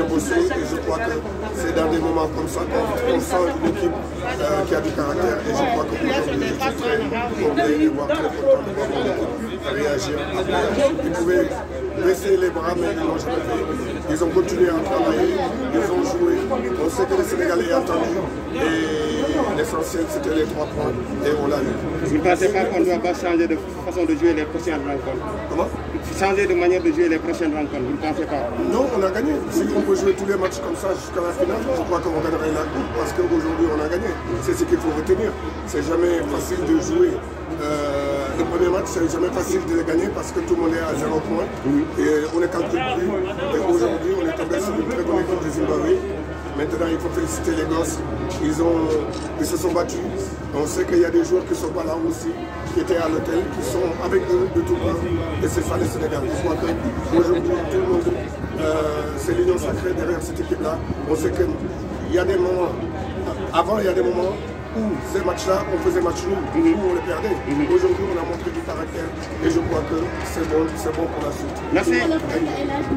bien bossé et je crois que c'est dans des moments comme ça qu'on sent une équipe qui a du caractère et je crois qu'aujourd'hui je suis très complet et très content de voir mon équipe réagir. Ils pouvaient baisser les bras mais ils n'ont jamais fait. Ils ont continué à travailler, ils ont joué. On sait que les Sénégalais ont attendu et l'essentiel c'était les 3 points et on l'a eu. Vous ne pensez pas qu'on ne doit pas changer de façon de jouer les prochaines rencontres? Comment? Changer de manière de jouer les prochaines rencontres, vous ne pensez pas? Non, on a gagné. Si on peut jouer tous les matchs comme ça jusqu'à la finale, je crois qu'on gagnerait la coupe parce qu'aujourd'hui on a gagné. C'est ce qu'il faut retenir. C'est jamais facile de jouer. Le premier match, c'est jamais facile de les gagner parce que tout le monde est à 0 points et on est calculé plus. Et aujourd'hui, on est tombé sur une très bonne équipe de Zimbabwe. Maintenant, il faut féliciter les gosses. Ils se sont battus. On sait qu'il y a des joueurs qui ne sont pas là aussi, qui étaient à l'hôtel, qui sont avec eux de tout temps. Et c'est ça le Sénégal. Je crois qu'aujourd'hui, tout le monde, c'est l'union sacrée derrière cette équipe-là. On sait qu'il y a des moments, avant il y a des moments où ces matchs-là, on faisait match nul, où on les perdait. Aujourd'hui, on a montré du caractère et je crois que c'est bon pour la suite. Merci.